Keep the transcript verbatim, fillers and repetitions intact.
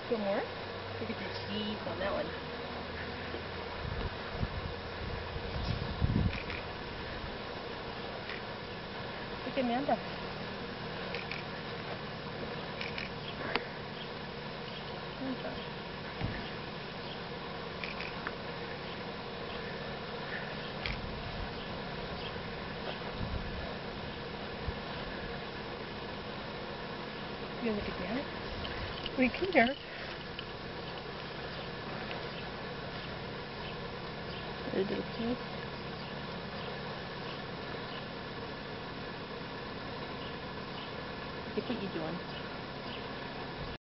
Put more? Look at the cheese on that one. Look at Amanda. You look at that. We can there. Ridiculous. Look what you're doing.